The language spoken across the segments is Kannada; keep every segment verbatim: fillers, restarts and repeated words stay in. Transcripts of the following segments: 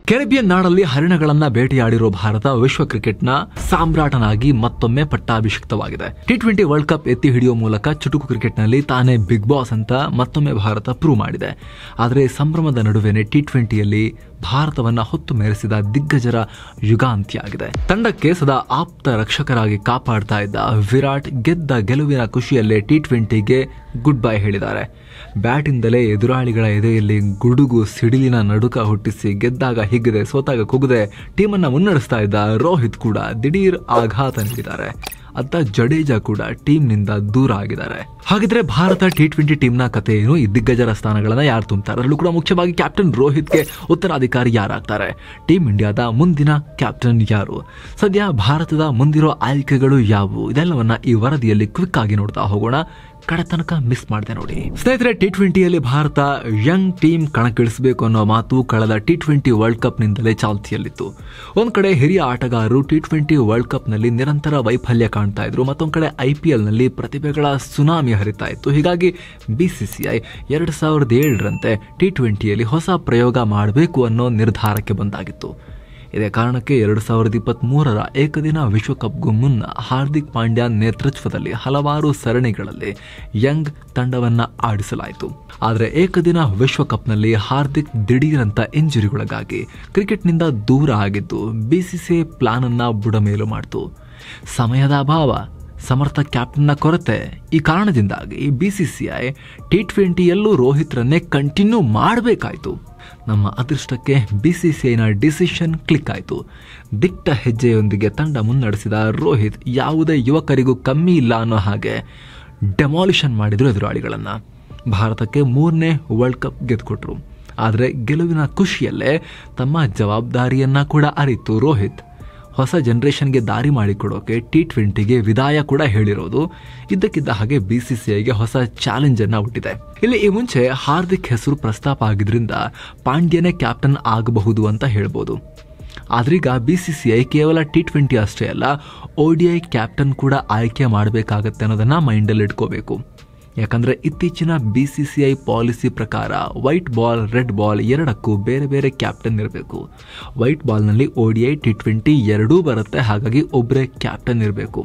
ಕೆರಿಬಿಯನ್ ನಾಡಲ್ಲಿ ಹರಿಣಗಳನ್ನ ಬೇಟೆಯಾಡಿರೋ ಭಾರತ ವಿಶ್ವ ಕ್ರಿಕೆಟ್ನ ಸಾಮ್ರಾಟನಾಗಿ ಮತ್ತೊಮ್ಮೆ ಪಟ್ಟಾಭಿಷಿಕ್ತವಾಗಿದೆ. ಟಿ ಟ್ವೆಂಟಿ ವರ್ಲ್ಡ್ ಕಪ್ ಎತ್ತಿ ಹಿಡಿಯುವ ಮೂಲಕ ಚುಟುಕು ಕ್ರಿಕೆಟ್ನಲ್ಲಿ ತಾನೇ ಬಿಗ್ ಬಾಸ್ ಅಂತ ಮತ್ತೊಮ್ಮೆ ಭಾರತ ಪ್ರೂವ್ ಮಾಡಿದೆ. ಆದರೆ ಸಂಭ್ರಮದ ನಡುವೆನೆ ಟಿ ಟ್ವೆಂಟಿಯಲ್ಲಿ ಭಾರತವನ್ನ ಹೊತ್ತು ಮೆರೆಸಿದ ದಿಗ್ಗಜರ ಯುಗಾಂತ್ಯ ಆಗಿದೆ. ತಂಡಕ್ಕೆ ಸದಾ ಆಪ್ತ ರಕ್ಷಕರಾಗಿ ಕಾಪಾಡ್ತಾ ಇದ್ದ ವಿರಾಟ್ ಗೆದ್ದ ಗೆಲುವಿನ ಖುಷಿಯಲ್ಲೇ ಟಿ ಟ್ವೆಂಟಿಗೆ ಗುಡ್ ಬೈ ಹೇಳಿದ್ದಾರೆ. ಬ್ಯಾಟಿಂದಲೇ ಎದುರಾಳಿಗಳ ಎದೆಯಲ್ಲಿ ಗುಡುಗು ಸಿಡಿಲಿನ ನಡುಕ ಹುಟ್ಟಿಸಿ ಗೆದ್ದಾಗ ಹಿಗ್ಗದೆ ಸೋತಾಗ ಕುಗ್ಗದೆ ಟೀಮನ್ನ ಮುನ್ನಡೆಸ್ತಾ ಇದ್ದ ರೋಹಿತ್ ಕೂಡ ದಿಢೀರ್ ಆಘಾತ ನೀಡಿದ್ದಾರೆ. ಅತ್ತ ಜಡೇಜಾ ಕೂಡ ಟೀಮ್ನಿಂದ ದೂರ ಆಗಿದ್ದಾರೆ. ಹಾಗಿದ್ರೆ ಭಾರತ ಟಿ ಟ್ವೆಂಟಿ ಟೀಮ್ನ ಕಥೆ ಏನು? ಈ ದಿಗ್ಗಜರ ಸ್ಥಾನಗಳನ್ನ ಯಾರು ತುಂಬುತ್ತಾರೆ? ಅದರಲ್ಲೂ ಕೂಡ ಮುಖ್ಯವಾಗಿ ಕ್ಯಾಪ್ಟನ್ ರೋಹಿತ್ಗೆ ಉತ್ತರಾಧಿಕಾರಿ ಯಾರಾಗ್ತಾರೆ? ಟೀಮ್ ಇಂಡಿಯಾದ ಮುಂದಿನ ಕ್ಯಾಪ್ಟನ್ ಯಾರು? ಸದ್ಯ ಭಾರತದ ಮುಂದಿರೋ ಆಯ್ಕೆಗಳು ಯಾವುವು? ಇದೆಲ್ಲವನ್ನ ಈ ವರದಿಯಲ್ಲಿ ಕ್ವಿಕ್ ಆಗಿ ನೋಡ್ತಾ ಹೋಗೋಣ. ಕಡೆ ತನಕ ಮಿಸ್ ಮಾಡದೆ ನೋಡಿ ಸ್ನೇಹಿತರೆ. ಟಿ ಟ್ವೆಂಟಿಯಲ್ಲಿ ಭಾರತ ಯಂಗ್ ಟೀಮ್ ಕಣಕ್ಕಿಳಿಸಬೇಕು ಅನ್ನೋ ಮಾತು ಕಳೆದ ಟಿ ಟ್ವೆಂಟಿ ವರ್ಲ್ಡ್ ಕಪ್ ನಿಂದಲೇ ಚಾಲ್ತಿಯಲ್ಲಿತ್ತು. ಒಂದ್ ಕಡೆ ಹಿರಿಯ ಆಟಗಾರರು ಟಿ ಟ್ವೆಂಟಿ ವರ್ಲ್ಡ್ ಕಪ್ ನಲ್ಲಿ ನಿರಂತರ ವೈಫಲ್ಯ ಕಾಣ್ತಾ ಇದ್ರು, ಮತ್ತೊಂದ್ ಕಡೆ ಐ ಪಿ ಎಲ್ ನಲ್ಲಿ ಪ್ರತಿಭೆಗಳ ಸುನಾಮಿ ಹರಿತಾ ಇತ್ತು. ಹೀಗಾಗಿ ಬಿಸಿಸಿಐ ಎರಡ್ ಸಾವಿರದ ಏಳರಂತೆ ಟಿ ಟ್ವೆಂಟಿಯಲ್ಲಿ ಹೊಸ ಪ್ರಯೋಗ ಮಾಡಬೇಕು ಅನ್ನೋ ನಿರ್ಧಾರಕ್ಕೆ ಬಂದಾಗಿತ್ತು. ಇದೇ ಕಾರಣಕ್ಕೆ ಎರಡು ಸಾವಿರದ ಇಪ್ಪತ್ತ್ ಮೂರರ ಏಕದಿನ ವಿಶ್ವಕಪ್ಗೂ ಮುನ್ನ ಹಾರ್ದಿಕ್ ಪಾಂಡ್ಯ ನೇತೃತ್ವದಲ್ಲಿ ಹಲವಾರು ಸರಣಿಗಳಲ್ಲಿ ಯಂಗ್ ತಂಡವನ್ನ ಆಡಿಸಲಾಯಿತು. ಆದರೆ ಏಕದಿನ ವಿಶ್ವಕಪ್ನಲ್ಲಿ ಹಾರ್ದಿಕ್ ದಿಢೀರಂತ ಇಂಜುರಿಗೊಳಗಾಗಿ ಕ್ರಿಕೆಟ್ನಿಂದ ದೂರ ಆಗಿದ್ದು ಬಿಸಿಸಿಐ ಪ್ಲಾನ್ ಅನ್ನ ಬುಡಮೇಲು ಮಾಡಿತು. ಸಮಯದ ಅಭಾವ, ಸಮರ್ಥ ಕ್ಯಾಪ್ಟನ್ನ ಕೊರತೆ, ಈ ಕಾರಣದಿಂದಾಗಿ ಬಿಸಿಸಿಐ ಟಿ ಟ್ವೆಂಟಿಯಲ್ಲೂ ರೋಹಿತ್ರನ್ನೇ ಕಂಟಿನ್ಯೂ ಮಾಡಬೇಕಾಯಿತು. ನಮ್ಮ ಅದೃಷ್ಟಕ್ಕೆ ಬಿಸಿಸಿಐನ ಡಿಸಿಷನ್ ಕ್ಲಿಕ್ ಆಯಿತು. ದಿಟ್ಟ ಹೆಜ್ಜೆಯೊಂದಿಗೆ ತಂಡ ಮುನ್ನಡೆಸಿದ ರೋಹಿತ್ ಯಾವುದೇ ಯುವಕರಿಗೂ ಕಮ್ಮಿ ಇಲ್ಲ ಅನ್ನೋ ಹಾಗೆ ಡೆಮಾಲಿಷನ್ ಮಾಡಿದ್ರು ಎದುರಾಳಿಗಳನ್ನ. ಭಾರತಕ್ಕೆ ಮೂರನೇ ವರ್ಲ್ಡ್ ಕಪ್ ಗೆದ್ದುಕೊಟ್ರು. ಆದರೆ ಗೆಲುವಿನ ಖುಷಿಯಲ್ಲೇ ತಮ್ಮ ಜವಾಬ್ದಾರಿಯನ್ನ ಕೂಡ ಅರಿತು ರೋಹಿತ್ ಹೊಸ ಜನರೇಷನ್ಗೆ ದಾರಿ ಮಾಡಿಕೊಡೋಕೆ ಟಿ ಟ್ವೆಂಟಿಗೆ ವಿದಾಯ ಕೂಡ ಹೇಳಿರೋದು ಇದ್ದಕ್ಕಿದ್ದ ಹಾಗೆ ಬಿಸಿಸಿಐಗೆ ಹೊಸ ಚಾಲೆಂಜ್ ಅನ್ನ ಹುಟ್ಟಿದೆ. ಇಲ್ಲಿ ಈ ಮುಂಚೆ ಹಾರ್ದಿಕ್ ಹೆಸರು ಪ್ರಸ್ತಾಪ ಆಗಿದ್ರಿಂದ ಪಾಂಡ್ಯನೇ ಕ್ಯಾಪ್ಟನ್ ಆಗಬಹುದು ಅಂತ ಹೇಳ್ಬೋದು. ಆದ್ರೀಗ ಬಿಸಿಸಿಐ ಕೇವಲ ಟಿ ಟ್ವೆಂಟಿ ಅಷ್ಟೇ ಅಲ್ಲ, ಓಡಿಐ ಕ್ಯಾಪ್ಟನ್ ಕೂಡ ಆಯ್ಕೆ ಮಾಡಬೇಕಾಗತ್ತೆ ಅನ್ನೋದನ್ನ ಮೈಂಡಲ್ಲಿ ಇಟ್ಕೋಬೇಕು. ಯಾಕಂದ್ರೆ ಇತ್ತೀಚಿನ ಬಿಸಿಸಿಐ ಪಾಲಿಸಿ ಪ್ರಕಾರ ವೈಟ್ ಬಾಲ್, ರೆಡ್ ಬಾಲ್ ಎರಡಕ್ಕೂ ಬೇರೆ ಬೇರೆ ಕ್ಯಾಪ್ಟನ್ ಇರಬೇಕು. ವೈಟ್ ಬಾಲ್ನಲ್ಲಿ ಓಡಿಐ, ಟಿ ಟ್ವೆಂಟಿ ಎರಡೂ ಬರುತ್ತೆ, ಹಾಗಾಗಿ ಒಬ್ಬರೇ ಕ್ಯಾಪ್ಟನ್ ಇರಬೇಕು.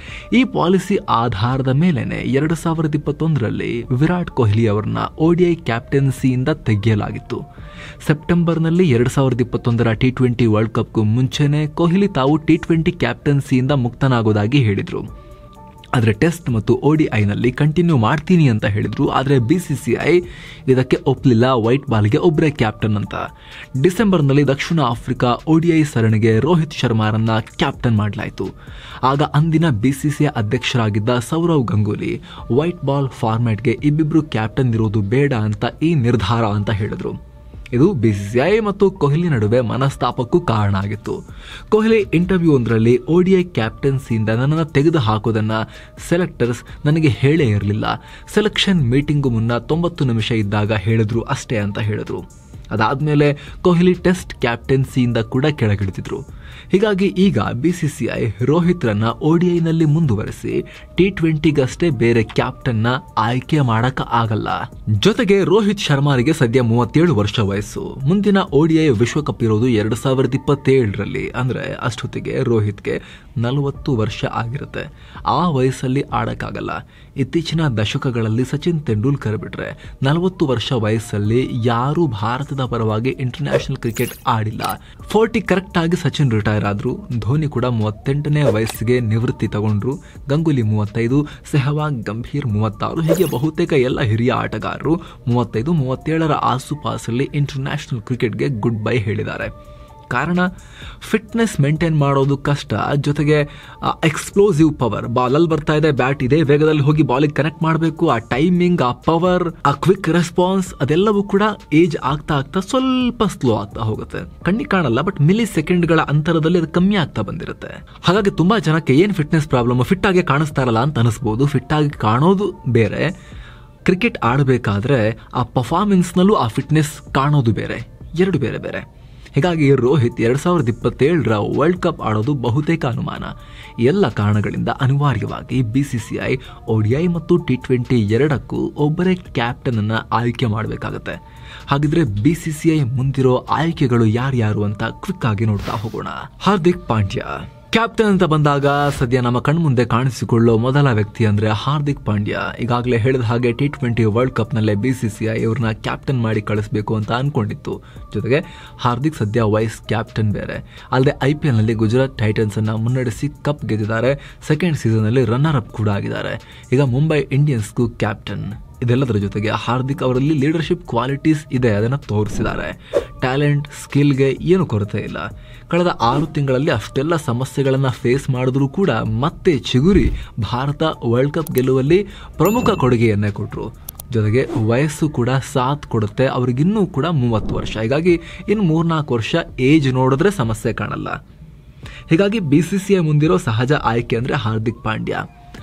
ಈ ಪಾಲಿಸಿ ಆಧಾರದ ಮೇಲೆನೆ ಎರಡು ಸಾವಿರದ ಇಪ್ಪತ್ತೊಂದರಲ್ಲಿ ವಿರಾಟ್ ಕೊಹ್ಲಿ ಅವರನ್ನ ಓಡಿಐ ಕ್ಯಾಪ್ಟನ್ಸಿಯಿಂದ ತೆಗೆಯಲಾಗಿತ್ತು. ಸೆಪ್ಟೆಂಬರ್ನಲ್ಲಿ ಎರಡು ಸಾವಿರದ ಇಪ್ಪತ್ತೊಂದರ ಟಿ ಟ್ವೆಂಟಿ ವರ್ಲ್ಡ್ ಕಪ್ಗೂ ಮುಂಚೆನೆ ಕೊಹ್ಲಿ ತಾವು ಟಿ ಟ್ವೆಂಟಿ ಕ್ಯಾಪ್ಟನ್ಸಿಯಿಂದ ಮುಕ್ತನಾಗೋದಾಗಿ ಹೇಳಿದ್ರು. ಆದರೆ ಟೆಸ್ಟ್ ಮತ್ತು ಓಡಿಐನಲ್ಲಿ ಕಂಟಿನ್ಯೂ ಮಾಡ್ತೀನಿ ಅಂತ ಹೇಳಿದ್ರು. ಆದರೆ ಬಿಸಿಸಿಐ ಇದಕ್ಕೆ ಒಪ್ಪಲಿಲ್ಲ, ವೈಟ್ ಬಾಲ್ಗೆ ಒಬ್ಬರೇ ಕ್ಯಾಪ್ಟನ್ ಅಂತ. ಡಿಸೆಂಬರ್ನಲ್ಲಿ ದಕ್ಷಿಣ ಆಫ್ರಿಕಾ ಓಡಿಐ ಸರಣಿಗೆ ರೋಹಿತ್ ಶರ್ಮಾರನ್ನ ಕ್ಯಾಪ್ಟನ್ ಮಾಡಲಾಯಿತು. ಆಗ ಅಂದಿನ ಬಿಸಿಸಿಐ ಅಧ್ಯಕ್ಷರಾಗಿದ್ದ ಸೌರವ್ ಗಂಗೂಲಿ ವೈಟ್ ಬಾಲ್ ಫಾರ್ಮ್ಯಾಟ್ಗೆ ಇಬ್ಬಿಬ್ರು ಕ್ಯಾಪ್ಟನ್ ಇರೋದು ಬೇಡ ಅಂತ ಈ ನಿರ್ಧಾರ ಅಂತ ಹೇಳಿದ್ರು. ಇದು ಬಿಸಿಸಿಐ ಮತ್ತು ಕೊಹ್ಲಿ ನಡುವೆ ಮನಸ್ತಾಪಕ್ಕೂ ಕಾರಣ ಆಗಿತ್ತು. ಕೊಹ್ಲಿ ಇಂಟರ್ವ್ಯೂ ಒಂದರಲ್ಲಿ ಓಡಿಐ ಕ್ಯಾಪ್ಟನ್ಸಿಯಿಂದ ನನ್ನನ್ನು ತೆಗೆದು ಹಾಕೋದನ್ನ ಸೆಲೆಕ್ಟರ್ಸ್ ನನಗೆ ಹೇಳೇ ಇರಲಿಲ್ಲ, ಸೆಲೆಕ್ಷನ್ ಮೀಟಿಂಗು ಮುನ್ನ ತೊಂಬತ್ತು ನಿಮಿಷ ಇದ್ದಾಗ ಹೇಳಿದ್ರು ಅಷ್ಟೇ ಅಂತ ಹೇಳಿದ್ರು. ಅದಾದ್ಮೇಲೆ ಕೊಹ್ಲಿ ಟೆಸ್ಟ್ ಕ್ಯಾಪ್ಟನ್ಸಿಯಿಂದ ಕೂಡ ಕೆಳಗಿಳಿದಿದ್ರು. ಹೀಗಾಗಿ ಈಗ ಬಿಸಿಸಿಐ ರೋಹಿತ್ ರನ್ನ ಓಡಿಐನಲ್ಲಿ ಮುಂದುವರೆಸಿ ಟಿ ಟ್ವೆಂಟಿಗಷ್ಟೇ ಬೇರೆ ಕ್ಯಾಪ್ಟನ್ನ ಆಯ್ಕೆ ಮಾಡಕ ಆಗಲ್ಲ. ಜೊತೆಗೆ ರೋಹಿತ್ ಶರ್ಮಾರಿಗೆ ಸದ್ಯ ಮೂವತ್ತೇಳು ವರ್ಷ ವಯಸ್ಸು. ಮುಂದಿನ ಓಡಿಐ ವಿಶ್ವಕಪ್ ಇರೋದು ಎರಡು ಸಾವಿರದ ಇಪ್ಪತ್ತೇಳರಲ್ಲಿ. ಅಂದ್ರೆ ಅಷ್ಟೊತ್ತಿಗೆ ರೋಹಿತ್ಗೆ ನಲವತ್ತು ವರ್ಷ ಆಗಿರುತ್ತೆ. ಆ ವಯಸ್ಸಲ್ಲಿ ಆಡಕ್ಕಾಗಲ್ಲ. ಇತ್ತೀಚಿನ ದಶಕಗಳಲ್ಲಿ ಸಚಿನ್ ತೆಂಡೂಲ್ಕರ್ ಬಿಟ್ರೆ ನಲವತ್ತು ವರ್ಷ ವಯಸ್ಸಲ್ಲಿ ಯಾರೂ ಭಾರತದ ಪರವಾಗಿ ಇಂಟರ್ನ್ಯಾಷನಲ್ ಕ್ರಿಕೆಟ್ ಆಡಿಲ್ಲ. ಫೋರ್ಟಿ ಕರೆಕ್ಟ್ ಆಗಿ ಸಚಿನ್ ರಿಟೈರ್ ಆದ್ರು. ಧೋನಿ ಕೂಡ ಮೂವತ್ತೆಂಟನೇ ವಯಸ್ಸಿಗೆ ನಿವೃತ್ತಿ ತಗೊಂಡ್ರು. ಗಂಗೂಲಿ ಮೂವತ್ತೈದು, ಸೆಹವಾಗ್, ಗಂಭೀರ್ ಮೂವತ್ತಾರು, ಹೀಗೆ ಬಹುತೇಕ ಎಲ್ಲ ಹಿರಿಯ ಆಟಗಾರರು ಮೂವತ್ತೈದು ಮೂವತ್ತೇಳರ ಆಸುಪಾಸಲ್ಲಿ ಇಂಟರ್ನ್ಯಾಷನಲ್ ಕ್ರಿಕೆಟ್ಗೆ ಗುಡ್ ಬೈ ಹೇಳಿದ್ದಾರೆ. ಕಾರಣ ಫಿಟ್ನೆಸ್ ಮೇಂಟೈನ್ ಮಾಡೋದು ಕಷ್ಟ, ಜೊತೆಗೆ ಎಕ್ಸ್ಪ್ಲೋಸಿವ್ ಪವರ್, ಬಾಲಲ್ಲಿ ಬರ್ತಾ ಇದೆ ಬ್ಯಾಟ್ ಇದೇ ವೇಗದಲ್ಲಿ ಹೋಗಿ ಬಾಲಿಗೆ ಕನೆಕ್ಟ್ ಮಾಡಬೇಕು, ಆ ಟೈಮಿಂಗ್, ಆ ಪವರ್, ಆ ಕ್ವಿಕ್ ರೆಸ್ಪಾನ್ಸ್ ಅದೆಲ್ಲವೂ ಕೂಡ ಏಜ್ ಆಗ್ತಾ ಆಗ್ತಾ ಸ್ವಲ್ಪ ಸ್ಲೋ ಆಗ್ತಾ ಹೋಗುತ್ತೆ. ಕಣ್ಣಿಗೆ ಕಾಣಲ್ಲ, ಬಟ್ ಮಿಲಿ ಸೆಕೆಂಡ್ಗಳ ಅಂತರದಲ್ಲಿ ಅದು ಕಮ್ಮಿ ಆಗ್ತಾ ಬಂದಿರುತ್ತೆ. ಹಾಗಾಗಿ ತುಂಬಾ ಜನಕ್ಕೆ ಏನ್ ಫಿಟ್ನೆಸ್ ಪ್ರಾಬ್ಲಮ್, ಫಿಟ್ ಆಗಿ ಕಾಣಿಸ್ತಾರಲ್ಲ ಅಂತ ಅನಿಸ್ಬೋದು. ಫಿಟ್ ಆಗಿ ಕಾಣೋದು ಬೇರೆ, ಕ್ರಿಕೆಟ್ ಆಡಬೇಕಾದ್ರೆ ಆ ಪರ್ಫಾರ್ಮೆನ್ಸ್ನಲ್ಲೂ ಆ ಫಿಟ್ನೆಸ್ ಕಾಣೋದು ಬೇರೆ, ಎರಡು ಬೇರೆ ಬೇರೆ. ಹೀಗಾಗಿ ರೋಹಿತ್ ಎರಡ್ ಸಾವಿರದ ಇಪ್ಪತ್ತೇಳರ ವರ್ಲ್ಡ್ ಕಪ್ ಆಡೋದು ಬಹುತೇಕ ಅನುಮಾನ. ಎಲ್ಲ ಕಾರಣಗಳಿಂದ ಅನಿವಾರ್ಯವಾಗಿ ಬಿಸಿಸಿಐ ಓಡಿಐ ಮತ್ತು ಟಿ ಟ್ವೆಂಟಿ ಎರಡಕ್ಕೂ ಒಬ್ಬರೇ ಕ್ಯಾಪ್ಟನ್ ಅನ್ನ ಆಯ್ಕೆ ಮಾಡಬೇಕಾಗತ್ತೆ. ಹಾಗಿದ್ರೆ ಬಿಸಿಸಿಐ ಮುಂದಿರೋ ಆಯ್ಕೆಗಳು ಯಾರ್ಯಾರು ಅಂತ ಕ್ವಿಕ್ ಆಗಿ ನೋಡ್ತಾ ಹೋಗೋಣ. ಹಾರ್ದಿಕ್ ಪಾಂಡ್ಯ ಕ್ಯಾಪ್ಟನ್ ಅಂತ ಬಂದಾಗ ಸದ್ಯ ನಮ್ಮ ಕಣ್ಮುಂದೆ ಕಾಣಿಸಿಕೊಳ್ಳೋ ಮೊದಲ ವ್ಯಕ್ತಿ ಅಂದ್ರೆ ಹಾರ್ದಿಕ್ ಪಾಂಡ್ಯ. ಈಗಾಗಲೇ ಹೇಳಿದ ಹಾಗೆ ಟಿ ಟ್ವೆಂಟಿ ವರ್ಲ್ಡ್ ಕಪ್ ನಲ್ಲೇ ಬಿಸಿಸಿಐ ಇವ್ರನ್ನ ಕ್ಯಾಪ್ಟನ್ ಮಾಡಿ ಕಳಿಸಬೇಕು ಅಂತ ಅನ್ಕೊಂಡಿತ್ತು. ಜೊತೆಗೆ ಹಾರ್ದಿಕ್ ಸದ್ಯ ವೈಸ್ ಕ್ಯಾಪ್ಟನ್ ಬೇರೆ. ಅಲ್ಲದೆ ಐ ಪಿ ಎಲ್ ನಲ್ಲಿ ಗುಜರಾತ್ ಟೈಟನ್ಸ್ ಅನ್ನ ಮುನ್ನಡೆಸಿ ಕಪ್ ಗೆದ್ದಿದ್ದಾರೆ. ಸೆಕೆಂಡ್ ಸೀಸನ್ ಅಲ್ಲಿ ರನ್ನರ್ ಅಪ್ ಕೂಡ ಆಗಿದ್ದಾರೆ. ಈಗ ಮುಂಬೈ ಇಂಡಿಯನ್ಸ್ಗೂ ಕ್ಯಾಪ್ಟನ್. ಇದೆಲ್ಲದರ ಜೊತೆಗೆ ಹಾರ್ದಿಕ್ ಅವರಲ್ಲಿ ಲೀಡರ್ಶಿಪ್ ಕ್ವಾಲಿಟೀಸ್ ಇದೆ, ಅದನ್ನು ತೋರಿಸಿದ್ದಾರೆ. ಟ್ಯಾಲೆಂಟ್, ಸ್ಕಿಲ್ಗೆ ಏನು ಕೊರತೆ ಇಲ್ಲ. ಕಳೆದ ಆರು ತಿಂಗಳಲ್ಲಿ ಅಷ್ಟೆಲ್ಲ ಸಮಸ್ಯೆಗಳನ್ನು ಫೇಸ್ ಮಾಡಿದ್ರೂ ಕೂಡ ಮತ್ತೆ ಚಿಗುರಿ ಭಾರತ ವರ್ಲ್ಡ್ ಕಪ್ ಗೆಲ್ಲುವಲ್ಲಿ ಪ್ರಮುಖ ಕೊಡುಗೆಯನ್ನೇ ಕೊಟ್ಟರು. ಜೊತೆಗೆ ವಯಸ್ಸು ಕೂಡ ಸಾಥ್ ಕೊಡುತ್ತೆ. ಅವ್ರಿಗಿನ್ನೂ ಕೂಡ ಮೂವತ್ತು ವರ್ಷ. ಹೀಗಾಗಿ ಇನ್ನು ಮೂರ್ನಾಲ್ಕು ವರ್ಷ ಏಜ್ ನೋಡಿದ್ರೆ ಸಮಸ್ಯೆ ಕಾಣಲ್ಲ. ಹೀಗಾಗಿ ಬಿ ಸಿ ಸಿ ಐ ಮುಂದಿರೋ ಸಹಜ ಆಯ್ಕೆ ಅಂದರೆ ಹಾರ್ದಿಕ್ ಪಾಂಡ್ಯ.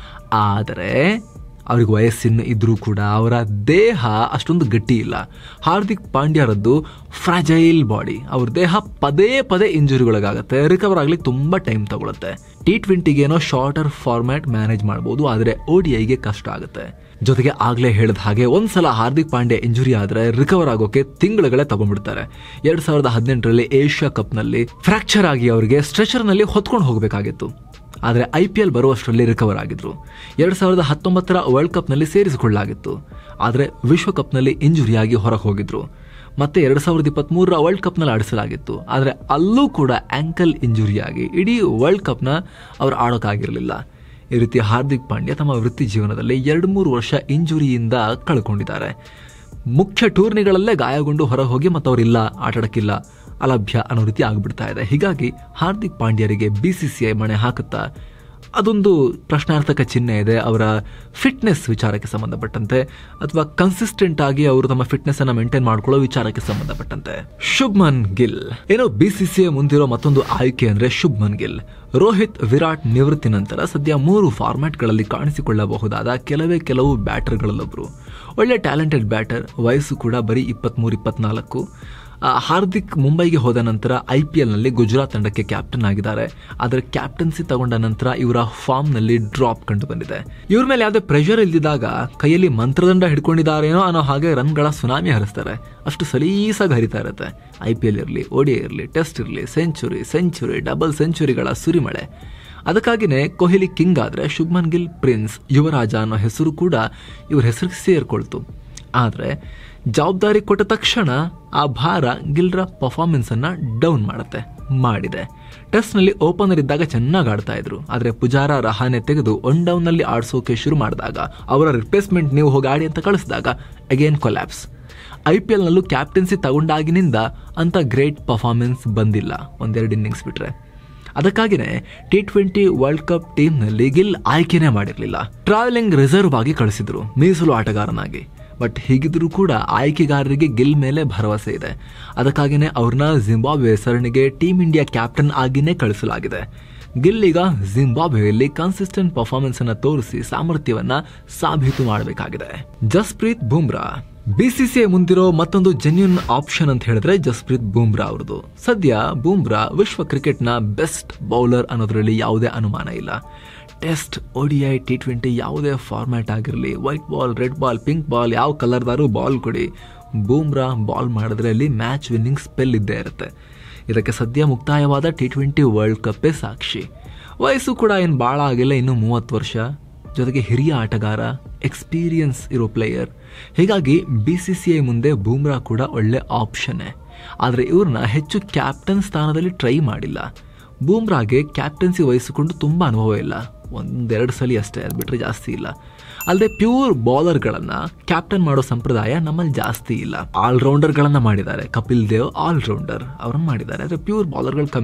ಆದರೆ ಅವ್ರಿಗೆ ವಯಸ್ಸಿನ ಇದ್ರೂ ಕೂಡ ಅವರ ದೇಹ ಅಷ್ಟೊಂದು ಗಟ್ಟಿ ಇಲ್ಲ. ಹಾರ್ದಿಕ್ ಪಾಂಡ್ಯರದ್ದು ಫ್ರಾಜೈಲ್ ಬಾಡಿ. ಅವ್ರ ದೇಹ ಪದೇ ಪದೇ ಇಂಜುರಿಗಳಿಗಾಗುತ್ತೆ. ರಿಕವರ್ ಆಗ್ಲಿಕ್ಕೆ ತುಂಬಾ ಟೈಮ್ ತಗೊಳುತ್ತೆ. ಟಿ ಟ್ವೆಂಟಿಗೇನೋ ಶಾರ್ಟರ್ ಫಾರ್ಮ್ಯಾಟ್ ಮ್ಯಾನೇಜ್ ಮಾಡ್ಬೋದು, ಆದರೆ ಓಡಿಐಗೆ ಕಷ್ಟ ಆಗುತ್ತೆ. ಜೊತೆಗೆ ಆಗ್ಲೇ ಹೇಳಿದ ಹಾಗೆ ಒಂದ್ಸಲ ಹಾರ್ದಿಕ್ ಪಾಂಡ್ಯ ಇಂಜುರಿ ಆದ್ರೆ ರಿಕವರ್ ಆಗೋಕೆ ತಿಂಗಳುಗಳೇ ತಗೊಂಡ್ಬಿಡ್ತಾರೆ. ಎರಡ್ ಸಾವಿರದ ಹದಿನೆಂಟರಲ್ಲಿ ಏಷ್ಯಾ ಕಪ್ ನಲ್ಲಿ ಫ್ರಾಕ್ಚರ್ ಆಗಿ ಅವರಿಗೆ ಸ್ಟ್ರೆಚರ್ ನಲ್ಲಿ ಹೊತ್ಕೊಂಡು ಹೋಗಬೇಕಾಗಿತ್ತು. ಆದರೆ ಐ ಪಿ ಎಲ್ ಬರುವಷ್ಟರಲ್ಲಿ ರಿಕವರ್ ಆಗಿದ್ರು. ಎರಡ್ ಸಾವಿರದ ಹತ್ತೊಂಬತ್ತರ ವರ್ಲ್ಡ್ ಕಪ್ನಲ್ಲಿ ಸೇರಿಸಿಕೊಳ್ಳಲಾಗಿತ್ತು. ಆದರೆ ವಿಶ್ವಕಪ್ನಲ್ಲಿ ಇಂಜುರಿಯಾಗಿ ಹೊರಗೆ ಹೋಗಿದ್ರು. ಮತ್ತೆ ಎರಡ್ ಸಾವಿರದ ಇಪ್ಪತ್ತ್ ಮೂರರ ವರ್ಲ್ಡ್ ಕಪ್ನಲ್ಲಿ ಆಡಿಸಲಾಗಿತ್ತು. ಆದರೆ ಅಲ್ಲೂ ಕೂಡ ಆಂಕಲ್ ಇಂಜುರಿಯಾಗಿ ಇಡೀ ವರ್ಲ್ಡ್ ಕಪ್ನ ಅವ್ರು ಆಡೋಕ್ಕಾಗಿರಲಿಲ್ಲ. ಈ ರೀತಿ ಹಾರ್ದಿಕ್ ಪಾಂಡ್ಯ ತಮ್ಮ ವೃತ್ತಿ ಜೀವನದಲ್ಲಿ ಎರಡು ಮೂರು ವರ್ಷ ಇಂಜುರಿಯಿಂದ ಕಳ್ಕೊಂಡಿದ್ದಾರೆ. ಮುಖ್ಯ ಟೂರ್ನಿಗಳಲ್ಲೇ ಗಾಯಗೊಂಡು ಹೊರಗೆ ಹೋಗಿ ಮತ್ತು ಅವರಿಲ್ಲ, ಆಟಾಡಕ್ಕಿಲ್ಲ, ಅಲಭ್ಯ ಅನ್ನೋ ರೀತಿ ಆಗಿಬಿಡ್ತಾ ಇದೆ. ಹೀಗಾಗಿ ಹಾರ್ದಿಕ್ ಪಾಂಡ್ಯರಿಗೆ ಬಿ ಸಿ ಸಿ ಐ ಮಣೆ ಹಾಕುತ್ತಾ ಅದೊಂದು ಪ್ರಶ್ನಾರ್ಥಕ ಚಿಹ್ನೆ ಇದೆ. ಅವರ ಫಿಟ್ನೆಸ್ ವಿಚಾರಕ್ಕೆ ಸಂಬಂಧಪಟ್ಟಂತೆ ಅಥವಾ ಕನ್ಸಿಸ್ಟೆಂಟ್ ಆಗಿ ಅವರು ತಮ್ಮ ಫಿಟ್ನೆಸ್ ಅನ್ನ ಮೇಂಟೈನ್ ಮಾಡ್ಕೊಳ್ಳೋ ವಿಚಾರಕ್ಕೆ ಸಂಬಂಧಪಟ್ಟಂತೆ. ಶುಭ್ಮನ್ ಗಿಲ್ ಏನೋ ಬಿ ಸಿ ಸಿ ಐ ಮುಂದಿರೋ ಮತ್ತೊಂದು ಆಯ್ಕೆ ಅಂದ್ರೆ ಶುಭ್ಮನ್ ಗಿಲ್. ರೋಹಿತ್, ವಿರಾಟ್ ನಿವೃತ್ತಿ ನಂತರ ಸದ್ಯ ಮೂರು ಫಾರ್ಮ್ಯಾಟ್ಗಳಲ್ಲಿ ಕಾಣಿಸಿಕೊಳ್ಳಬಹುದಾದ ಕೆಲವೇ ಕೆಲವು ಬ್ಯಾಟರ್ಗಳಲ್ಲೊಬ್ರು. ಒಳ್ಳೆ ಟ್ಯಾಲೆಂಟೆಡ್ ಬ್ಯಾಟರ್. ವಯಸ್ಸು ಕೂಡ ಬರೀ ಇಪ್ಪತ್ಮೂರು ಇಪ್ಪತ್ನಾಲ್ಕು. ಹಾರ್ದಿಕ್ ಮುಂಬೈಗೆ ಹೋದ ನಂತರ ಐ ಪಿ ಎಲ್ ನಲ್ಲಿ ಗುಜರಾತ್ ತಂಡಕ್ಕೆ ಕ್ಯಾಪ್ಟನ್ ಆಗಿದ್ದಾರೆ. ಆದರೆ ಕ್ಯಾಪ್ಟನ್ಸಿ ತಗೊಂಡ ನಂತರ ಇವರ ಫಾರ್ಮ್ ನಲ್ಲಿ ಡ್ರಾಪ್ ಕಂಡು ಬಂದಿದೆ. ಇವ್ರ ಮೇಲೆ ಯಾವುದೇ ಪ್ರೆಷರ್ ಇಲ್ದಿದ್ದಾಗ ಕೈಯಲ್ಲಿ ಮಂತ್ರದಂಡ ಹಿಡ್ಕೊಂಡಿದ್ದಾರೇನೋ ಅನ್ನೋ ಹಾಗೆ ರನ್ಗಳ ಸುನಾಮಿ ಹರಿಸ್ತಾರೆ. ಅಷ್ಟು ಸಲೀಸಾಗಿ ಹರಿತಾ ಇರುತ್ತೆ. ಐ ಪಿ ಎಲ್ ಇರಲಿ, ಓಡಿಐ ಇರಲಿ, ಟೆಸ್ಟ್ ಇರಲಿ, ಸೆಂಚುರಿ ಸೆಂಚುರಿ ಡಬಲ್ ಸೆಂಚುರಿಗಳ ಸುರಿಮಳೆ. ಅದಕ್ಕಾಗಿನೇ ಕೊಹ್ಲಿ ಕಿಂಗ್ ಆದ್ರೆ ಶುಭ್ಮನ್ ಗಿಲ್ ಪ್ರಿನ್ಸ್, ಯುವರಾಜ ಅನ್ನೋ ಹೆಸರು ಕೂಡ ಇವ್ರ ಹೆಸರಿಗೆ ಸೇರ್ಕೊಳ್ತು. ಆದರೆ ಜವಾಬ್ದಾರಿ ಕೊಟ್ಟ ತಕ್ಷಣ ಆ ಭಾರ ಗಿಲ್ರ ಪರ್ಫಾರ್ಮೆನ್ಸ್ ಅನ್ನ ಡೌನ್ ಮಾಡುತ್ತೆ, ಮಾಡಿದೆ. ಟೆಸ್ಟ್ ನಲ್ಲಿ ಓಪನರ್ ಇದ್ದಾಗ ಚೆನ್ನಾಗಿ ಆಡ್ತಾ ಇದ್ರು. ಆದ್ರೆ ಪುಜಾರ, ರಹಾನೆ ತೆಗೆದು ಒನ್ ಡೌನ್ ನಲ್ಲಿ ಆಡ್ಸೋಕೆ ಶುರು ಮಾಡಿದಾಗ, ಅವರ ರಿಪ್ಲೇಸ್ಮೆಂಟ್ ನೀವು ಹೋಗಿ ಆಡಿ ಅಂತ ಕಳಿಸಿದಾಗ again collapse. I P L ನಲ್ಲೂ ಕ್ಯಾಪ್ಟನ್ಸಿ ತಗೊಂಡಾಗಿನಿಂದ ಅಂತ ಗ್ರೇಟ್ ಪರ್ಫಾರ್ಮೆನ್ಸ್ ಬಂದಿಲ್ಲ, ಒಂದೆರಡು ಇನ್ನಿಂಗ್ಸ್ ಬಿಟ್ರೆ. ಅದಕ್ಕಾಗಿನೇ T twenty world cup team ನಲ್ಲಿ ಗಿಲ್ ಆಯ್ಕೆನೇ ಮಾಡಿರಲಿಲ್ಲ. ಟ್ರಾವೆಲಿಂಗ್ ರಿಸರ್ವ್ ಆಗಿ ಕಳಿಸಿದ್ರು, ಮೀಸಲು ಆಟಗಾರನಾಗಿ. ಬಟ್ ಹೀಗಿದ್ರೂ ಕೂಡ ಆಯ್ಕೆಗಾರರಿಗೆ ಗಿಲ್ ಮೇಲೆ ಭರವಸೆ ಇದೆ. ಅದಕ್ಕಾಗಿನೇ ಅವ್ರನ್ನ ಜಿಂಬಾಬ್ವೆ ಸರಣಿಗೆ ಟೀಮ್ ಇಂಡಿಯಾ ಕ್ಯಾಪ್ಟನ್ ಆಗಿನೇ ಕಳಿಸಲಾಗಿದೆ. ಗಿಲ್ ಈಗ ಜಿಂಬಾಬ್ವೆಯಲ್ಲಿ ಕನ್ಸಿಸ್ಟೆಂಟ್ ಪರ್ಫಾರ್ಮೆನ್ಸ್ ಅನ್ನ ತೋರಿಸಿ ಸಾಮರ್ಥ್ಯವನ್ನ ಸಾಬೀತು ಮಾಡಬೇಕಾಗಿದೆ. ಜಸ್ಪ್ರೀತ್ ಬುಮ್ರಾ ಬಿಸಿಸಿಐ ಮುಂದಿರೋ ಮತ್ತೊಂದು ಜೆನ್ಯೂನ್ ಆಪ್ಷನ್ ಅಂತ ಹೇಳಿದ್ರೆ ಜಸ್ಪ್ರೀತ್ ಬುಮ್ರಾ ಅವ್ರದ್ದು. ಸದ್ಯ ಬುಮ್ರಾ ವಿಶ್ವ ಕ್ರಿಕೆಟ್ನ ಬೆಸ್ಟ್ ಬೌಲರ್ ಅನ್ನೋದ್ರಲ್ಲಿ ಯಾವುದೇ ಅನುಮಾನ ಇಲ್ಲ. ಟೆಸ್ಟ್, ಓಡಿಐ, ಟಿ ಟ್ವೆಂಟಿ ಯಾವುದೇ ಫಾರ್ಮ್ಯಾಟ್ ಆಗಿರಲಿ, white ball, red ball, pink ball, ಯಾವ ಕಲರ್ದಾರು ಬಾಲ್ ಕೊಡಿ, ಬೂಮ್ರಾ ಬಾಲ್ ಮಾಡಿದ್ರೆ ಅಲ್ಲಿ ಮ್ಯಾಚ್ ವಿನ್ನಿಂಗ್ ಸ್ಪೆಲ್ ಇದ್ದೇ ಇರುತ್ತೆ. ಇದಕ್ಕೆ ಸದ್ಯ ಮುಕ್ತಾಯವಾದ ಟಿ ಟ್ವೆಂಟಿ ವರ್ಲ್ಡ್ ಕಪ್ಪೇ ಸಾಕ್ಷಿ. ವಯಸ್ಸು ಕೂಡ ಏನು ಭಾಳ ಆಗಿಲ್ಲ, ಇನ್ನು ಮೂವತ್ತು ವರ್ಷ. ಜೊತೆಗೆ ಹಿರಿಯ ಆಟಗಾರ, ಎಕ್ಸ್ಪೀರಿಯನ್ಸ್ ಇರೋ ಪ್ಲೇಯರ್. ಹೀಗಾಗಿ ಬಿ ಸಿ ಸಿ ಐ ಮುಂದೆ ಬೂಮ್ರಾ ಕೂಡ ಒಳ್ಳೆ ಆಪ್ಷನ್ನೇ. ಆದರೆ ಇವ್ರನ್ನ ಹೆಚ್ಚು ಕ್ಯಾಪ್ಟನ್ ಸ್ಥಾನದಲ್ಲಿ ಟ್ರೈ ಮಾಡಿಲ್ಲ. ಬೂಮ್ರಾಗೆ ಕ್ಯಾಪ್ಟನ್ಸಿ ವಹಿಸಿಕೊಂಡು ತುಂಬ ಅನುಭವ ಇಲ್ಲ, ಒಂದೆರಡು ಸಲ ಅಷ್ಟೇ, ಅದು ಬಿಟ್ಟರೆ ಜಾಸ್ತಿ ಇಲ್ಲ. ಅಲ್ಲದೆ ಪ್ಯೂರ್ ಬೌಲರ್ಗಳನ್ನು ಕ್ಯಾಪ್ಟನ್ ಮಾಡೋ ಸಂಪ್ರದಾಯ ನಮ್ಮಲ್ಲಿ ಜಾಸ್ತಿ ಇಲ್ಲ. ಆಲ್ರೌಂಡರ್ಗಳನ್ನು ಮಾಡಿದ್ದಾರೆ, ಕಪಿಲ್ ದೇವ್ ಆಲ್ರೌಂಡರ್ ಅವ್ರನ್ನ ಮಾಡಿದ್ದಾರೆ. ಆದರೆ ಪ್ಯೂರ್ ಬೌಲರ್ಗಳು ಕಮ್ಮಿ.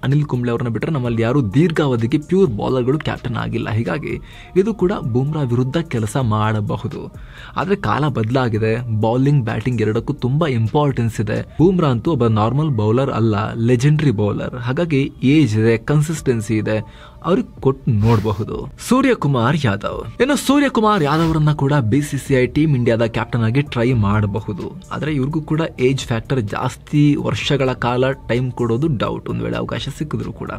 ಅನಿಲ್ ಕುಂಬ್ಳೆ ಅವ್ರನ್ನ ಬಿಟ್ಟರೆ ನಮ್ಮಲ್ಲಿ ಯಾರು ದೀರ್ಘಾವಧಿಗೆ ಪ್ಯೂರ್ ಬೌಲರ್ಗಳು ಕ್ಯಾಪ್ಟನ್ ಆಗಿಲ್ಲ. ಹೀಗಾಗಿ ಇದು ಕೂಡ ಬೂಮ್ರಾ ವಿರುದ್ಧ ಕೆಲಸ ಮಾಡಬಹುದು. ಆದರೆ ಕಾಲ ಬದಲಾಗಿದೆ, ಬೌಲಿಂಗ್ ಬ್ಯಾಟಿಂಗ್ ಎರಡಕ್ಕೂ ತುಂಬಾ ಇಂಪಾರ್ಟೆನ್ಸ್ ಇದೆ. ಬೂಮ್ರಾ ಅಂತೂ ಒಬ್ಬ ನಾರ್ಮಲ್ ಬೌಲರ್ ಅಲ್ಲ, ಲೆಜೆಂಡರಿ ಬೌಲರ್. ಹಾಗಾಗಿ ಏಜ್ ಇದೆ, ಕನ್ಸಿಸ್ಟೆನ್ಸಿ ಇದೆ, ಅವ್ರಿಗೆ ಕೊಟ್ಟು ನೋಡಬಹುದು. ಸೂರ್ಯಕುಮಾರ್ ಯಾದವ್, ಇನ್ನು ಸೂರ್ಯಕುಮಾರ್ ಯಾದವ್ ಅವರನ್ನ ಕೂಡ ಬಿಸಿಸಿಐ ಟೀಮ್ ಇಂಡಿಯಾದ ಕ್ಯಾಪ್ಟನ್ ಆಗಿ ಟ್ರೈ ಮಾಡಬಹುದು. ಆದ್ರೆ ಇವ್ರಿಗೂ ಕೂಡ ಏಜ್ ಫ್ಯಾಕ್ಟರ್ ಜಾಸ್ತಿ, ವರ್ಷಗಳ ಕಾಲ ಟೈಮ್ ಕೊಡೋದು ಡೌಟ್, ಒಂದ್ ವೇಳೆ ಅವಕಾಶ ಸಿಕ್ಕಿದ್ರು ಕೂಡ.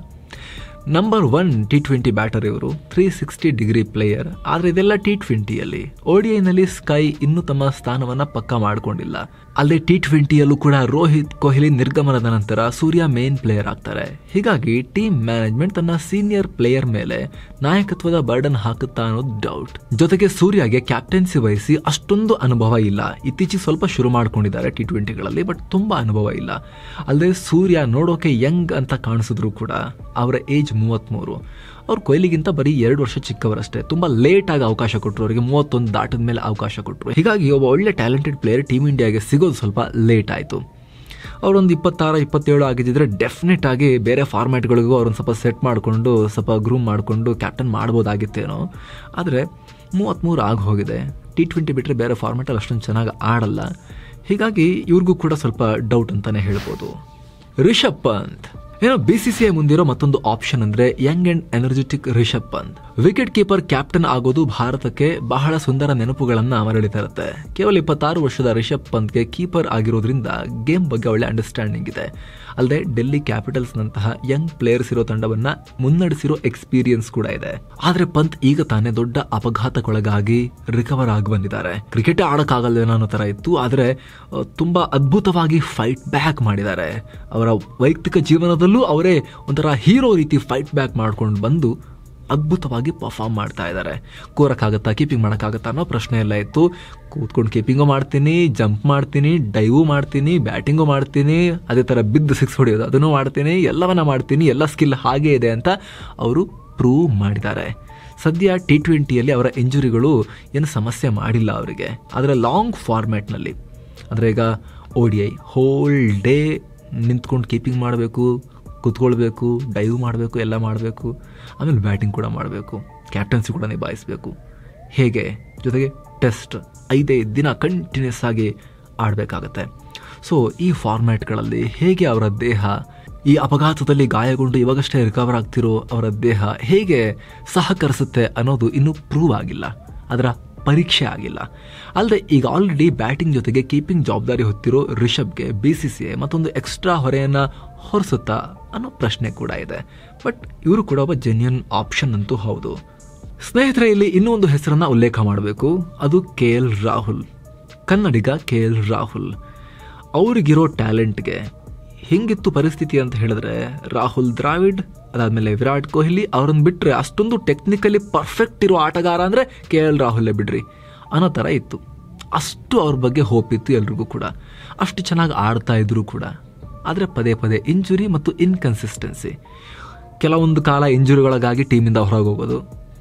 Number one T twenty batter ಇವರು, ತ್ರೀ ಸಿಕ್ಸ್ಟಿ ಡಿಗ್ರಿ ಪ್ಲೇಯರ್. ಆದ್ರೆ ಇದೆಲ್ಲ ಟಿ ಟ್ವೆಂಟಿಯಲ್ಲಿ. ಓಡಿಐನಲ್ಲಿ ಸ್ಕೈ ಇನ್ನೂ ತಮ್ಮ ಸ್ಥಾನವನ್ನ ಪಕ್ಕಾ ಮಾಡಿಕೊಂಡಿಲ್ಲ. ಅಲ್ಲದೆ ಟಿ ಟ್ವೆಂಟಿಯಲ್ಲೂ ಕೂಡ ರೋಹಿತ್ ಕೊಹ್ಲಿ ನಿರ್ಗಮನದ ನಂತರ ಸೂರ್ಯ ಮೇನ್ ಪ್ಲೇಯರ್ ಆಗ್ತಾರೆ. ಹೀಗಾಗಿ ಟೀಮ್ ಮ್ಯಾನೇಜ್ಮೆಂಟ್ ತನ್ನ ಸೀನಿಯರ್ ಪ್ಲೇಯರ್ ಮೇಲೆ ನಾಯಕತ್ವದ ಬರ್ಡನ್ ಹಾಕುತ್ತಾ ಅನ್ನೋದು ಡೌಟ್. ಜೊತೆಗೆ ಸೂರ್ಯಗೆ ಕ್ಯಾಪ್ಟನ್ಸಿ ವಹಿಸಿ ಅಷ್ಟೊಂದು ಅನುಭವ ಇಲ್ಲ. ಇತ್ತೀಚೆಗೆ ಸ್ವಲ್ಪ ಶುರು ಮಾಡ್ಕೊಂಡಿದ್ದಾರೆ ಟಿ ಟ್ವೆಂಟಿಗಳಲ್ಲಿ, ಬಟ್ ತುಂಬಾ ಅನುಭವ ಇಲ್ಲ. ಅಲ್ಲದೆ ಸೂರ್ಯ ನೋಡೋಕೆ ಯಂಗ್ ಅಂತ ಕಾಣಿಸಿದ್ರು ಕೂಡ ಅವರ ಏಜ್ ಮೂವತ್ಮೂರು. ಅವ್ರು ಕೊಹ್ಲಿಗಿಂತ ಬರೀ ಎರಡು ವರ್ಷ ಚಿಕ್ಕವರಷ್ಟೇ. ತುಂಬಾ ಲೇಟ್ ಆಗಿ ಅವಕಾಶ ಕೊಟ್ಟರು, ಅವರಿಗೆ ಮೂವತ್ತೊಂದು ದಾಟದ ಮೇಲೆ ಅವಕಾಶ ಕೊಟ್ಟರು. ಹೀಗಾಗಿ ಒಬ್ಬ ಒಳ್ಳೆ ಟ್ಯಾಲೆಂಟೆಡ್ ಪ್ಲೇಯರ್ ಟೀಮ್ ಇಂಡಿಯಾಗೆ ಸಿಗೋದು ಸ್ವಲ್ಪ ಲೇಟ್ ಆಯಿತು. ಅವರೊಂದು ಇಪ್ಪತ್ತಾರು ಇಪ್ಪತ್ತೇಳು ಆಗಿದ್ದರೆ ಡೆಫಿನೆಟ್ ಆಗಿ ಬೇರೆ ಫಾರ್ಮ್ಯಾಟ್ಗಳಿಗೂ ಅವ್ರನ್ನ ಸ್ವಲ್ಪ ಸೆಟ್ ಮಾಡಿಕೊಂಡು ಸ್ವಲ್ಪ ಗ್ರೂಮ್ ಮಾಡಿಕೊಂಡು ಕ್ಯಾಪ್ಟನ್ ಮಾಡ್ಬೋದಾಗಿತ್ತೇನೋ. ಆದರೆ ಮೂವತ್ತ್ಮೂರು ಆಗಿ ಹೋಗಿದೆ. ಟಿ ಟ್ವೆಂಟಿ ಬಿಟ್ಟರೆ ಬೇರೆ ಫಾರ್ಮ್ಯಾಟಲ್ಲಿ ಅಷ್ಟೊಂದು ಚೆನ್ನಾಗಿ ಆಡಲ್ಲ. ಹೀಗಾಗಿ ಇವ್ರಿಗೂ ಕೂಡ ಸ್ವಲ್ಪ ಡೌಟ್ ಅಂತಲೇ ಹೇಳ್ಬೋದು. ರಿಷಬ್ ಪಂತ್, ಏನೋ ಬಿಸಿಸಿಐ ಮುಂದಿರೋ ಮತ್ತೊಂದು ಆಪ್ಷನ್ ಅಂದ್ರೆ young and energetic Rishabh Pant. Wicket keeper captain ಆಗೋದು ಭಾರತಕ್ಕೆ ಬಹಳ ಸುಂದರ ನೆನಪುಗಳನ್ನ ಮರಳಿತಾ ಇರುತ್ತೆ. ಕೇವಲ ಇಪ್ಪತ್ತಾರು ವರ್ಷದ ರಿಷಬ್ ಪಂತ್ಗೆ ಕೀಪರ್ ಆಗಿರೋದ್ರಿಂದ ಗೇಮ್ ಬಗ್ಗೆ ಒಳ್ಳೆ ಅಂಡರ್ಸ್ಟ್ಯಾಂಡಿಂಗ್ ಇದೆ. ಅಲ್ಲದೆ ಡೆಲ್ಲಿ ಕ್ಯಾಪಿಟಲ್ಸ್ ನಂತಹ ಯಂಗ್ ಪ್ಲೇಯರ್ಸ್ ಇರೋ ತಂಡವನ್ನ ಮುನ್ನಡೆಸಿರೋ ಎಕ್ಸ್ಪೀರಿಯನ್ಸ್ ಕೂಡ ಇದೆ. ಆದ್ರೆ ಪಂತ್ ಈಗ ತಾನೇ ದೊಡ್ಡ ಅಪಘಾತಕ್ಕೊಳಗಾಗಿ ರಿಕವರ್ ಆಗಿ ಬಂದಿದ್ದಾರೆ. ಕ್ರಿಕೆಟ್ ಆಡಕ್ಕಾಗಲ್ಲ ಅನ್ನೋ ತರ ಇತ್ತು, ಆದ್ರೆ ತುಂಬಾ ಅದ್ಭುತವಾಗಿ ಫೈಟ್ ಬ್ಯಾಕ್ ಮಾಡಿದ್ದಾರೆ. ಅವರ ವೈಯಕ್ತಿಕ ಜೀವನದಲ್ಲೂ ಅವರೇ ಒಂಥರ ಹೀರೋ ರೀತಿ ಫೈಟ್ ಬ್ಯಾಕ್ ಮಾಡ್ಕೊಂಡು ಬಂದು ಅದ್ಭುತವಾಗಿ ಪರ್ಫಾರ್ಮ್ ಮಾಡ್ತಾ ಇದ್ದಾರೆ. ಕೋರಕ್ಕಾಗತ್ತಾ, ಕೀಪಿಂಗ್ ಮಾಡೋಕ್ಕಾಗತ್ತಾ ಅನ್ನೋ ಪ್ರಶ್ನೆ ಎಲ್ಲ ಇತ್ತು. ಕೂತ್ಕೊಂಡು ಕೀಪಿಂಗು ಮಾಡ್ತೀನಿ, ಜಂಪ್ ಮಾಡ್ತೀನಿ, ಡೈವು ಮಾಡ್ತೀನಿ, ಬ್ಯಾಟಿಂಗು ಮಾಡ್ತೀನಿ, ಅದೇ ಥರ ಬಿದ್ದು ಸಿಕ್ಸ್ ಹೊಡೆಯೋದು ಅದನ್ನು ಮಾಡ್ತೀನಿ, ಎಲ್ಲವನ್ನ ಮಾಡ್ತೀನಿ, ಎಲ್ಲ ಸ್ಕಿಲ್ ಹಾಗೇ ಇದೆ ಅಂತ ಅವರು ಪ್ರೂವ್ ಮಾಡಿದ್ದಾರೆ. ಸದ್ಯ ಟಿ ಟ್ವೆಂಟಿಯಲ್ಲಿ ಅವರ ಇಂಜುರಿಗಳು ಏನು ಸಮಸ್ಯೆ ಮಾಡಿಲ್ಲ ಅವರಿಗೆ. ಆದರೆ ಲಾಂಗ್ ಫಾರ್ಮ್ಯಾಟ್ನಲ್ಲಿ, ಅಂದರೆ ಈಗ O D I whole day ನಿಂತ್ಕೊಂಡು ಕೀಪಿಂಗ್ ಮಾಡಬೇಕು, ಕೂತ್ಕೊಳ್ಬೇಕು, ಡೈವ್ ಮಾಡಬೇಕು, ಎಲ್ಲ ಮಾಡಬೇಕು, ಆಮೇಲೆ ಬ್ಯಾಟಿಂಗ್ ಕೂಡ ಮಾಡಬೇಕು, ಕ್ಯಾಪ್ಟನ್ಸಿ ಕೂಡ ನಿಭಾಯಿಸಬೇಕು. ಹೇಗೆ ಜೊತೆಗೆ ಟೆಸ್ಟ್ ಐದೈದು ದಿನ ಕಂಟಿನ್ಯೂಸ್ ಆಗಿ ಆಡಬೇಕಾಗತ್ತೆ. ಸೊ ಈ ಫಾರ್ಮ್ಯಾಟ್ಗಳಲ್ಲಿ ಹೇಗೆ ಅವರ ದೇಹ ಈ ಅಪಘಾತದಲ್ಲಿ ಗಾಯಗೊಂಡು ಇವಾಗಷ್ಟೇ ರಿಕವರ್ ಆಗ್ತಿರೋ ಅವರ ದೇಹ ಹೇಗೆ ಸಹಕರಿಸುತ್ತೆ ಅನ್ನೋದು ಇನ್ನೂ ಪ್ರೂವ್ ಆಗಿಲ್ಲ, ಅದರ ಪರೀಕ್ಷೆ ಆಗಿಲ್ಲ. ಅಲ್ಲದೆ ಈಗ ಆಲ್ರೆಡಿ ಬ್ಯಾಟಿಂಗ್ ಜೊತೆಗೆ ಕೀಪಿಂಗ್ ಜವಾಬ್ದಾರಿ ಹೊತ್ತಿರೋ ರಿಷಬ್ಗೆ ಬಿ ಸಿ ಸಿ ಐ ಮತ್ತೊಂದು ಎಕ್ಸ್ಟ್ರಾ ಹೊರೆಯನ್ನು ಹೊರಿಸುತ್ತಾ ಅನ್ನೋ ಪ್ರಶ್ನೆ ಕೂಡ ಇದೆ. ಬಟ್ ಇವರು ಕೂಡ ಒಬ್ಬ ಜೆನ್ಯೂನ್ ಆಪ್ಷನ್ ಅಂತೂ ಹೌದು. ಸ್ನೇಹಿತರೆ, ಇಲ್ಲಿ ಇನ್ನೂ ಒಂದು ಹೆಸರನ್ನ ಉಲ್ಲೇಖ ಮಾಡಬೇಕು, ಅದು ಕೆ ಎಲ್ ರಾಹುಲ್. ಕನ್ನಡಿಗ ಕೆ ಎಲ್ ರಾಹುಲ್. ಅವ್ರಿಗಿರೋ ಟ್ಯಾಲೆಂಟ್ಗೆ ಹಿಂಗಿತ್ತು ಪರಿಸ್ಥಿತಿ ಅಂತ ಹೇಳಿದ್ರೆ ರಾಹುಲ್ ದ್ರಾವಿಡ್, ಅದಾದ್ಮೇಲೆ ವಿರಾಟ್ ಕೊಹ್ಲಿ ಅವ್ರನ್ನ ಬಿಟ್ರೆ ಅಷ್ಟೊಂದು ಟೆಕ್ನಿಕಲಿ ಪರ್ಫೆಕ್ಟ್ ಇರೋ ಆಟಗಾರ ಅಂದ್ರೆ ಕೆ ಎಲ್ ರಾಹುಲ್ಲೇ ಬಿಡ್ರಿ ಅನ್ನೋ ಥರ ಇತ್ತು. ಅಷ್ಟು ಅವ್ರ ಬಗ್ಗೆ ಹೋಪ್ ಇತ್ತು ಎಲ್ರಿಗೂ ಕೂಡ, ಅಷ್ಟು ಚೆನ್ನಾಗಿ ಆಡ್ತಾ ಇದ್ರು ಕೂಡ. ಆದರೆ ಪದೇ ಪದೇ ಇಂಜುರಿ ಮತ್ತು ಇನ್ಕನ್ಸಿಸ್ಟೆನ್ಸಿ. ಕೆಲವೊಂದು ಕಾಲ ಇಂಜುರಿಗಳಿಗಾಗಿ ಟೀಮಿಂದ ಹೊರಗೆ ಹೋಗೋದು,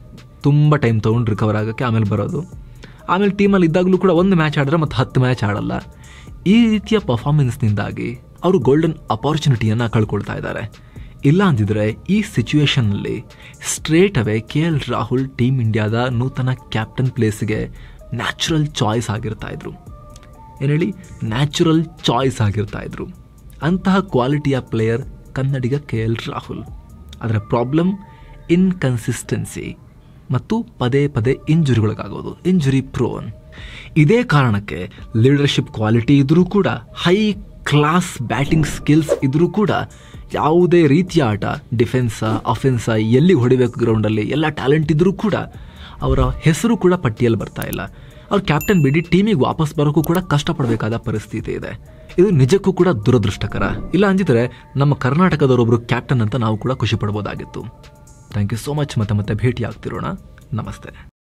ತುಂಬ ಟೈಮ್ ತೊಗೊಂಡು ರಿಕವರ್ ಆಗೋಕ್ಕೆ, ಆಮೇಲೆ ಬರೋದು, ಆಮೇಲೆ ಟೀಮಲ್ಲಿ ಇದ್ದಾಗಲೂ ಕೂಡ ಒಂದು ಮ್ಯಾಚ್ ಆಡಿದ್ರೆ ಮತ್ತು ಹತ್ತು ಮ್ಯಾಚ್ ಆಡಲ್ಲ. ಈ ರೀತಿಯ ಪರ್ಫಾರ್ಮೆನ್ಸ್ನಿಂದಾಗಿ ಅವರು ಗೋಲ್ಡನ್ ಅಪಾರ್ಚುನಿಟಿಯನ್ನು ಕಳ್ಕೊಳ್ತಾ ಇದ್ದಾರೆ. ಇಲ್ಲ ಅಂದಿದ್ರೆ ಈ ಸಿಚುವೇಶನ್ನಲ್ಲಿ straight away K L Rahul team ಇಂಡಿಯಾದ ನೂತನ ಕ್ಯಾಪ್ಟನ್ ಪ್ಲೇಸ್ಗೆ ನ್ಯಾಚುರಲ್ ಚಾಯ್ಸ್ ಆಗಿರ್ತಾ ಇದ್ರು. ಏನು ಹೇಳಿ, ನ್ಯಾಚುರಲ್ ಚಾಯ್ಸ್ ಆಗಿರ್ತಾ ಇದ್ರು. ಅಂತಹ ಕ್ವಾಲಿಟಿಯ ಪ್ಲೇಯರ್ ಕನ್ನಡಿಗ ಕೆ ಎಲ್ ರಾಹುಲ್. ಅದರ ಪ್ರಾಬ್ಲಮ್ ಇನ್ಕನ್ಸಿಸ್ಟೆನ್ಸಿ ಮತ್ತು ಪದೇ ಪದೇ ಇಂಜುರಿಗಳಿಗಾಗೋದು, ಇಂಜುರಿ ಪ್ರೋನ್. ಇದೇ ಕಾರಣಕ್ಕೆ ಲೀಡರ್ಶಿಪ್ ಕ್ವಾಲಿಟಿ ಇದ್ರೂ ಕೂಡ, ಹೈ ಕ್ಲಾಸ್ ಬ್ಯಾಟಿಂಗ್ ಸ್ಕಿಲ್ಸ್ ಇದ್ರೂ ಕೂಡ, ಯಾವುದೇ ರೀತಿಯ ಆಟ, ಡಿಫೆನ್ಸ ಅಫೆನ್ಸ, ಎಲ್ಲಿ ಹೊಡಿಬೇಕು ಗ್ರೌಂಡಲ್ಲಿ ಎಲ್ಲ ಟ್ಯಾಲೆಂಟ್ ಇದ್ರೂ ಕೂಡ ಅವರ ಹೆಸರು ಕೂಡ ಪಟ್ಟಿಯಲ್ಲಿ ಬರ್ತಾ ಇಲ್ಲ. ಅವ್ರ ಕ್ಯಾಪ್ಟನ್ ಬಿಡಿ ಟೀಮಿಗೆ ವಾಪಸ್ ಬರೋಕ್ಕೂ ಕೂಡ ಕಷ್ಟಪಡಬೇಕಾದ ಪರಿಸ್ಥಿತಿ ಇದೆ. ಇದು ನಿಜಕ್ಕೂ ಕೂಡ ದುರದೃಷ್ಟಕರ. ಇಲ್ಲ ಅಂದಿದ್ರೆ ನಮ್ಮ ಕರ್ನಾಟಕದವರೊಬ್ಬರು ಕ್ಯಾಪ್ಟನ್ ಅಂತ ನಾವು ಕೂಡ ಖುಷಿ ಪಡ್ಬೋದಾಗಿತ್ತು. Thank you so much. ಮತ್ತೆ ಮತ್ತೆ ಭೇಟಿ ಆಗ್ತಿರೋಣ. ನಮಸ್ತೆ.